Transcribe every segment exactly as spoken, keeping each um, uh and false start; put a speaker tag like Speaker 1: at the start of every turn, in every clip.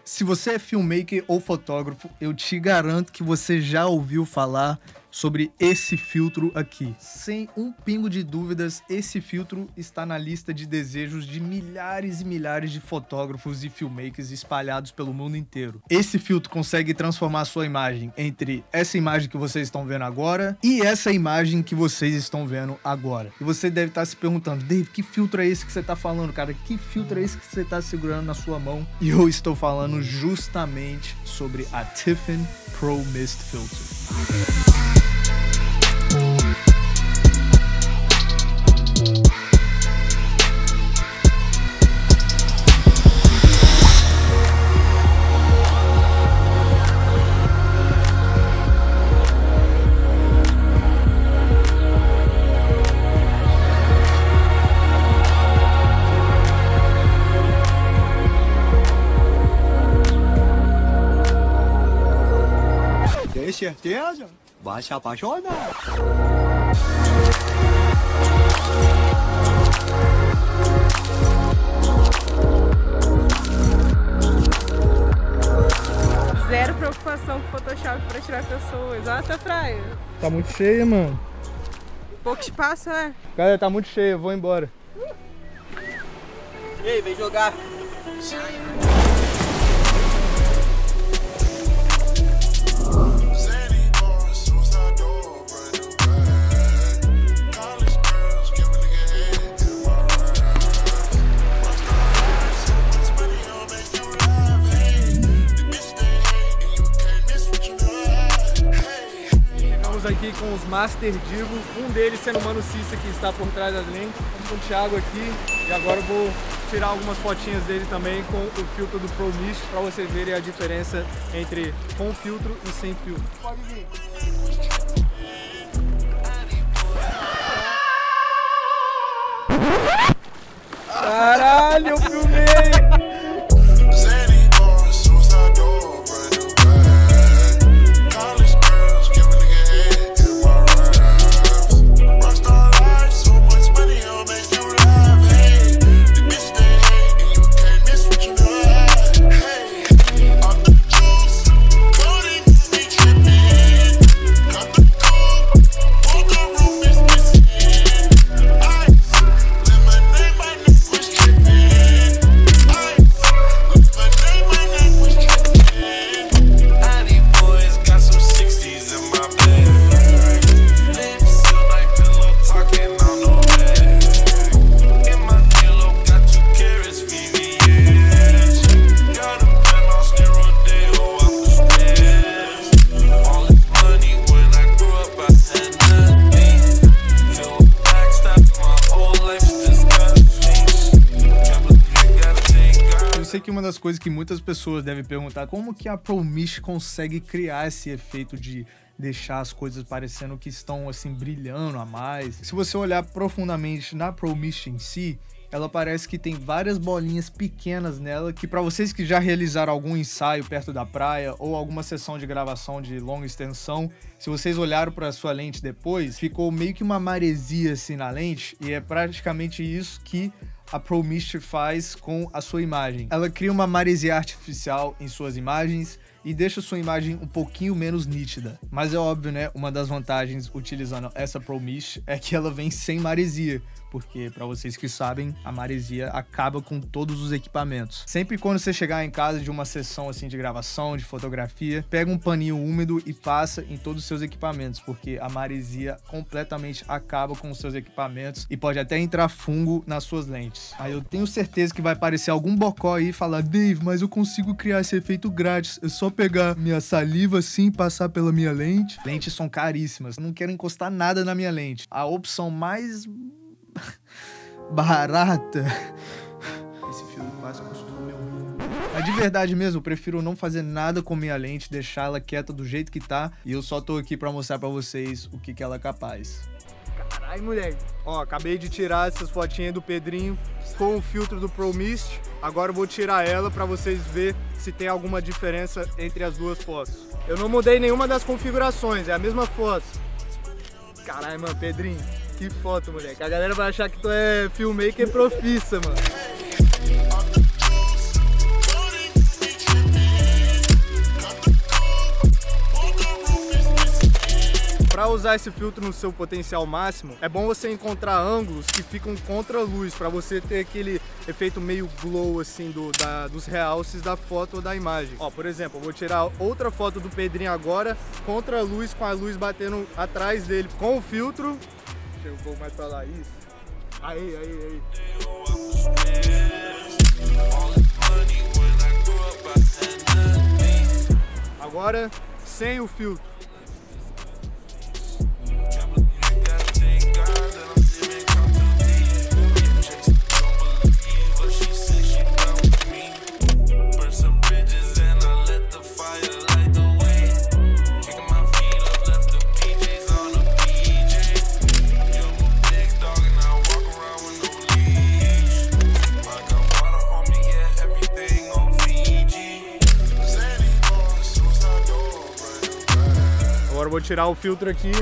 Speaker 1: Se você é filmmaker ou fotógrafo, eu te garanto que você já ouviu falar sobre esse filtro aqui. Sem um pingo de dúvidas, esse filtro está na lista de desejos de milhares e milhares de fotógrafos e filmmakers espalhados pelo mundo inteiro. Esse filtro consegue transformar a sua imagem entre essa imagem que vocês estão vendo agora e essa imagem que vocês estão vendo agora. E você deve estar se perguntando, Dave, que filtro é esse que você está falando, cara? Que filtro é esse que você está segurando na sua mão? E eu estou falando justamente sobre a Tiffen Pro Mist Filter.
Speaker 2: Tem certeza? Vai se apaixonar.
Speaker 3: Zero preocupação com Photoshop pra tirar pessoas. Olha essa praia.
Speaker 1: Tá muito cheia, mano.
Speaker 3: Pouco espaço, né?
Speaker 1: Cara, tá muito cheia, eu vou embora.
Speaker 2: Ei, vem jogar.
Speaker 1: Aqui com os Master Divo, um deles sendo o Mano Cissa, que está por trás das lentes. Estamos com o Thiago aqui e agora eu vou tirar algumas fotinhas dele também com o filtro do Pro Mist para vocês verem a diferença entre com filtro e sem filtro. Pode vir. Caralho, eu filmei! Eu sei que uma das coisas que muitas pessoas devem perguntar, como que a Pro Mist consegue criar esse efeito de deixar as coisas parecendo que estão assim brilhando a mais. Se você olhar profundamente na Pro Mist em si, ela parece que tem várias bolinhas pequenas nela, que para vocês que já realizaram algum ensaio perto da praia ou alguma sessão de gravação de longa extensão, se vocês olharam para a sua lente depois, ficou meio que uma maresia assim na lente, e é praticamente isso que a Pro Mist faz com a sua imagem. Ela cria uma maresia artificial em suas imagens e deixa sua imagem um pouquinho menos nítida. Mas é óbvio, né? Uma das vantagens utilizando essa Pro Mist é que ela vem sem maresia, porque, para vocês que sabem, a maresia acaba com todos os equipamentos. Sempre quando você chegar em casa de uma sessão assim de gravação, de fotografia, pega um paninho úmido e passa em todos os seus equipamentos, porque a maresia completamente acaba com os seus equipamentos e pode até entrar fungo nas suas lentes. Aí eu tenho certeza que vai aparecer algum bocó aí e falar, Dave, mas eu consigo criar esse efeito grátis, é só pegar minha saliva assim e passar pela minha lente. Lentes são caríssimas, eu não quero encostar nada na minha lente. A opção mais barata, esse filme quase custou meu rim. Mas de verdade mesmo, eu prefiro não fazer nada com minha lente, deixar ela quieta do jeito que tá, e eu só tô aqui pra mostrar pra vocês o que que ela é capaz. Caralho, moleque. Ó, acabei de tirar essas fotinhas do Pedrinho com o filtro do Pro Mist. Agora eu vou tirar ela pra vocês verem se tem alguma diferença entre as duas fotos. Eu não mudei nenhuma das configurações, é a mesma foto. Caralho, mano, Pedrinho, que foto, moleque. A galera vai achar que tu é filmmaker profissa, mano. usar esse filtro no seu potencial máximo, é bom você encontrar ângulos que ficam contra a luz, para você ter aquele efeito meio glow assim do, da, dos realces da foto ou da imagem. Ó, por exemplo, eu vou tirar outra foto do Pedrinho agora contra a luz, com a luz batendo atrás dele com o filtro. Deixa eu vou mais pra lá, isso. Aí, aí, aí. Agora sem o filtro. Agora eu vou tirar o filtro aqui.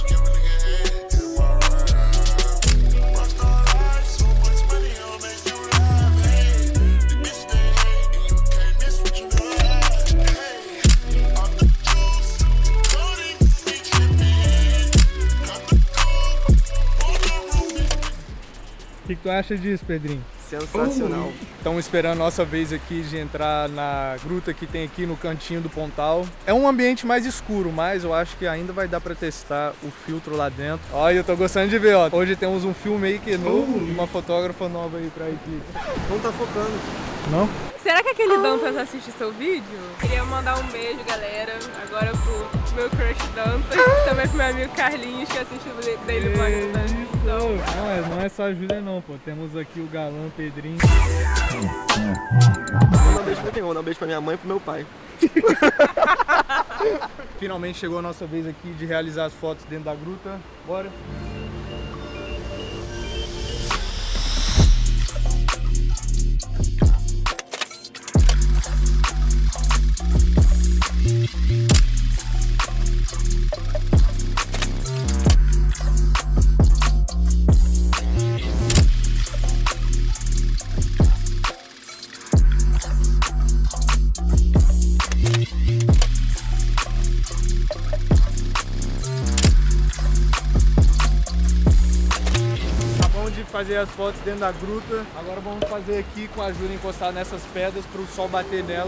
Speaker 1: O que, que tu acha disso, Pedrinho?
Speaker 4: Sensacional.
Speaker 1: Estamos esperando a nossa vez aqui de entrar na gruta que tem aqui no cantinho do Pontal. É um ambiente mais escuro, mas eu acho que ainda vai dar para testar o filtro lá dentro. Olha, eu tô gostando de ver, ó. Hoje temos um filmmaker novo e uma fotógrafa nova aí pra equipe.
Speaker 4: Não tá focando.
Speaker 1: Não?
Speaker 3: Será que aquele Dantas assiste seu vídeo? Queria mandar um beijo, galera. Agora pro meu crush Dantas, também pro meu amigo Carlinhos, que assiste o Daily Vlog da
Speaker 1: Não, não é, não é só a Júlia não, pô. Temos aqui o galã Pedrinho.
Speaker 4: Manda um beijo pra quem? Manda um beijo pra minha mãe e pro meu pai.
Speaker 1: Finalmente chegou a nossa vez aqui de realizar as fotos dentro da gruta. Bora! Fazer as fotos dentro da gruta. Agora vamos fazer aqui com a Júlia encostada nessas pedras para o sol bater nela.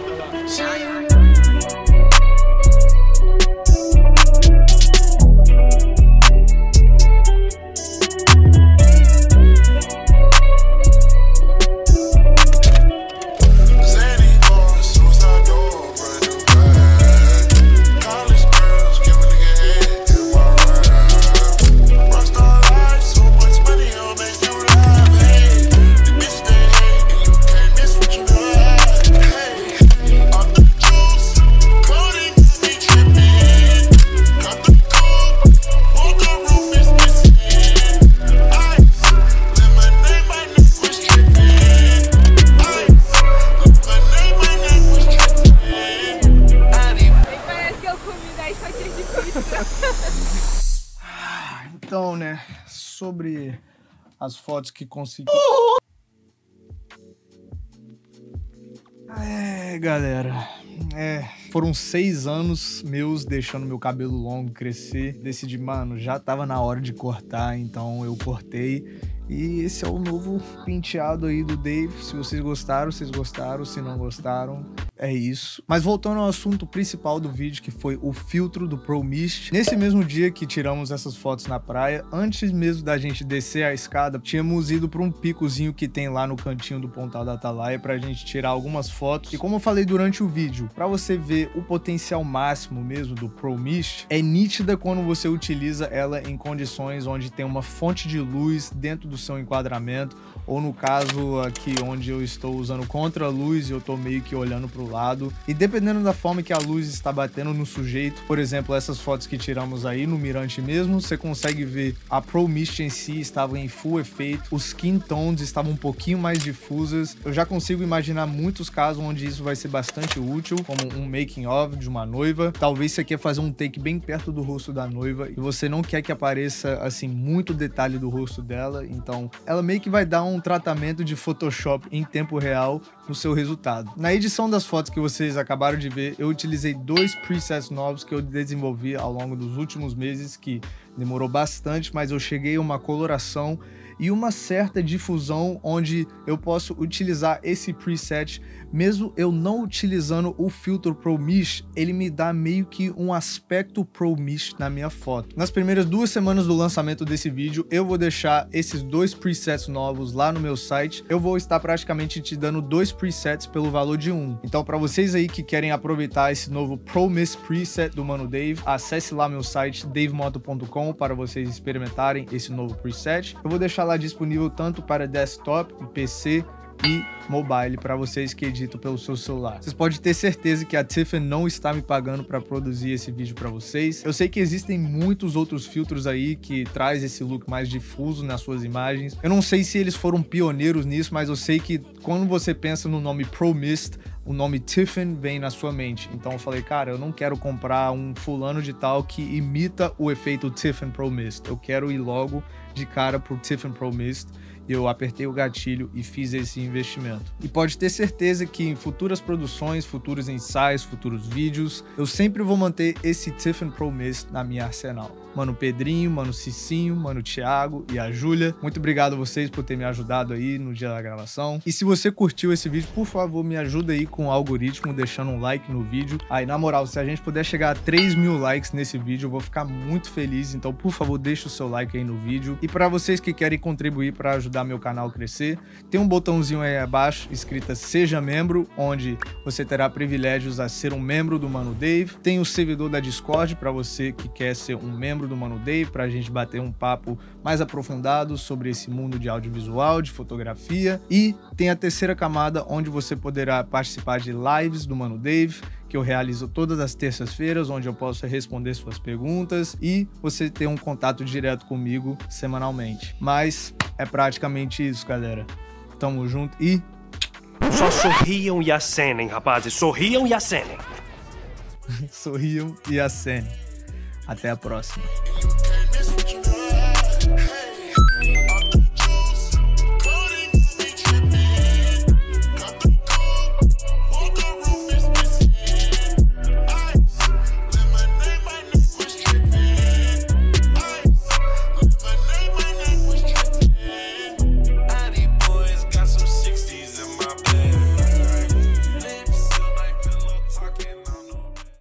Speaker 1: Então, né, sobre as fotos que consegui... É, galera, é, foram seis anos meus deixando meu cabelo longo crescer. Decidi, mano, já tava na hora de cortar, então eu cortei. E esse é o novo penteado aí do Dave. Se vocês gostaram, vocês gostaram. Se não gostaram, é isso. Mas voltando ao assunto principal do vídeo, que foi o filtro do Pro Mist. Nesse mesmo dia que tiramos essas fotos na praia, antes mesmo da gente descer a escada, tínhamos ido para um picozinho que tem lá no cantinho do Pontal da Atalaia pra gente tirar algumas fotos. E como eu falei durante o vídeo, pra você ver o potencial máximo mesmo do Pro Mist, é nítida quando você utiliza ela em condições onde tem uma fonte de luz dentro do seu enquadramento, ou no caso aqui onde eu estou usando contra a luz e eu tô meio que olhando pro lado. E dependendo da forma que a luz está batendo no sujeito, por exemplo, essas fotos que tiramos aí no mirante mesmo, você consegue ver a Pro Mist em si estava em full efeito, os skin tones estavam um pouquinho mais difusas. Eu já consigo imaginar muitos casos onde isso vai ser bastante útil, como um making of de uma noiva. Talvez você quer fazer um take bem perto do rosto da noiva e você não quer que apareça assim muito detalhe do rosto dela, então ela meio que vai dar um tratamento de Photoshop em tempo real no seu resultado. Na edição das fotos fotos que vocês acabaram de ver, eu utilizei dois presets novos que eu desenvolvi ao longo dos últimos meses, que demorou bastante, mas eu cheguei a uma coloração e uma certa difusão onde eu posso utilizar esse preset, mesmo eu não utilizando o filtro Pro Mesh, ele me dá meio que um aspecto Pro Mesh na minha foto. Nas primeiras duas semanas do lançamento desse vídeo, eu vou deixar esses dois presets novos lá no meu site. Eu vou estar praticamente te dando dois presets pelo valor de um. Então, para vocês aí que querem aproveitar esse novo Pro Mesh preset do Mano Dave, acesse lá meu site dave moto ponto com para vocês experimentarem esse novo preset. Eu vou deixar lá disponível tanto para desktop, P C e mobile para vocês que editam pelo seu celular. Vocês podem ter certeza que a Tiffen não está me pagando para produzir esse vídeo para vocês. Eu sei que existem muitos outros filtros aí que traz esse look mais difuso nas suas imagens. Eu não sei se eles foram pioneiros nisso, mas eu sei que quando você pensa no nome Pro Mist, o nome Tiffen vem na sua mente. Então eu falei, cara, eu não quero comprar um fulano de tal que imita o efeito Tiffen Pro Mist. Eu quero ir logo de cara pro Tiffen Pro Mist. Eu apertei o gatilho e fiz esse investimento. E pode ter certeza que em futuras produções, futuros ensaios, futuros vídeos, eu sempre vou manter esse Tiffen Pro Mist na minha arsenal. Mano Pedrinho, Mano Cicinho, Mano Thiago e a Júlia, muito obrigado a vocês por ter me ajudado aí no dia da gravação. E se você curtiu esse vídeo, por favor, me ajuda aí com o algoritmo, deixando um like no vídeo. Aí, na moral, se a gente puder chegar a três mil likes nesse vídeo, eu vou ficar muito feliz. Então, por favor, deixa o seu like aí no vídeo. E para vocês que querem contribuir para ajudar meu canal a crescer, tem um botãozinho aí abaixo escrito Seja Membro, onde você terá privilégios a ser um membro do Mano Dave. Tem o servidor da Discord para você que quer ser um membro do Mano Dave, para a gente bater um papo mais aprofundado sobre esse mundo de audiovisual, de fotografia. E tem a terceira camada, onde você poderá participar de lives do Mano Dave, que eu realizo todas as terças-feiras, onde eu posso responder suas perguntas e você ter um contato direto comigo semanalmente. Mas é praticamente isso, galera. Tamo junto e...
Speaker 5: Só sorriam e acenem, rapazes. Sorriam e acenem.
Speaker 1: Sorriam e acenem. Até a próxima.